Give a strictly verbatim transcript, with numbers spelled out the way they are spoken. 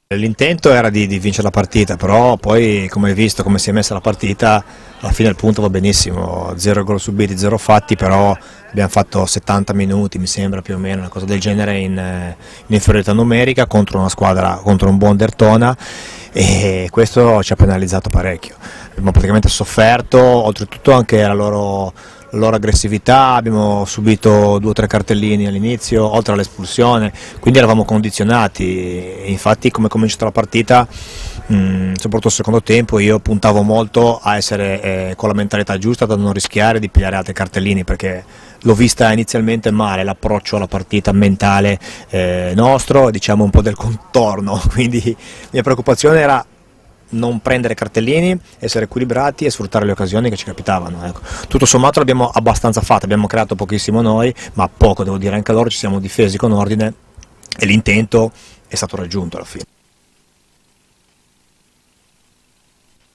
L'intento era di, di vincere la partita, però poi come hai visto, come si è messa la partita, alla fine il punto va benissimo, zero gol subiti, zero fatti, però abbiamo fatto settanta minuti, mi sembra più o meno, una cosa del genere in, in inferiorità numerica contro una squadra, contro un buon Derthona, e questo ci ha penalizzato parecchio. Abbiamo praticamente sofferto, oltretutto anche la loro, la loro aggressività, abbiamo subito due o tre cartellini all'inizio, oltre all'espulsione, quindi eravamo condizionati. Infatti come è cominciata la partita, mh, soprattutto il secondo tempo, io puntavo molto a essere eh, con la mentalità giusta, da non rischiare di pigliare altri cartellini, perché l'ho vista inizialmente male l'approccio alla partita mentale eh, nostro, diciamo un po' del contorno, quindi la mia preoccupazione era non prendere cartellini, essere equilibrati e sfruttare le occasioni che ci capitavano. Ecco. Tutto sommato l'abbiamo abbastanza fatto, abbiamo creato pochissimo noi, ma poco, devo dire, anche loro ci siamo difesi con ordine e l'intento è stato raggiunto alla fine.